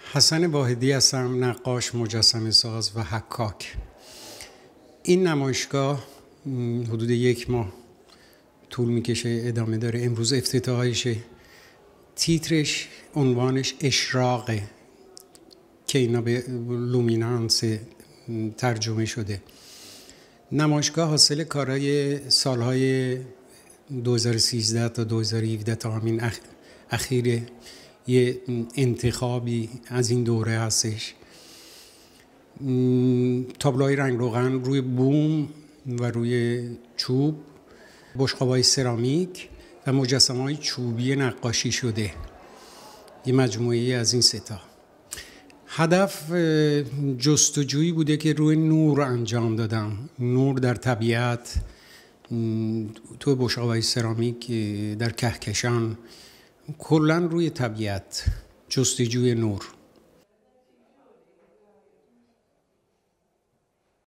حسن واحدی هستم، نقاش، مجسمه ساز و حکاک. این نمایشگاه حدود 1 ماه طول میکشه، ادامه داره. امروز افتتاحشه. تیترش، عنوانش اشراقه که اینا به لومینانس ترجمه شده. نمایشگاه حاصل کارهای سالهای 2013 تا 2017 تا همین اخیره. یه انتخابی از این دوره هستش. تابلوهای رنگ روغن روی بوم و روی چوب، بشقاب‌های سرامیک و مجسمه‌های چوبی نقاشی شده. یه مجموعه از این ستا. هدف جستجویی بوده که روی نور انجام دادم. نور در طبیعت، تو بشقاب‌های سرامیک، در کهکشان، کلاً روی طبیعت، جستجوی نور.